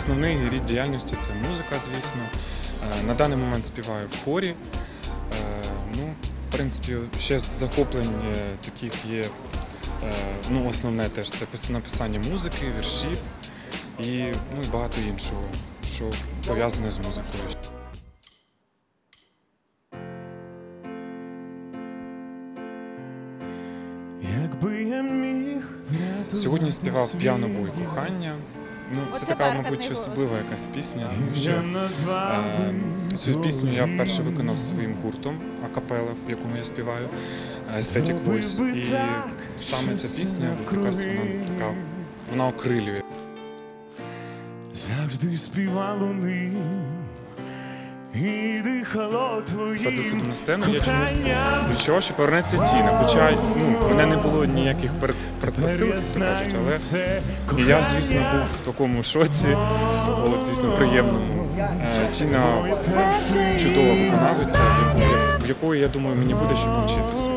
основний рід діяльності – це музика, звісно. На даний момент співаю в хорі. В принципі, ще з захоплень таких є, основне теж це написання музики, віршів і багато іншого, що пов'язане з музикою. Сьогодні співав «П'яно буй кохання». Це така, мабуть, особлива якась пісня, тому що цю пісню я вперше виконав своїм гуртом акапелла, в якому я співаю, Aesthetic Voice. І саме ця пісня, вона окрилює. Завжди співало ним, і дихало твоїм. Перед виходом на сцену я чомусь відчував, що повернеться Тіна, хоча в мене не було ніяких передпосилок, як то кажуть, але і я, звісно, був в такому шоці, звісно, приємному. Тіна чудова виконавиця, в якої, я думаю, мені буде що повчитися.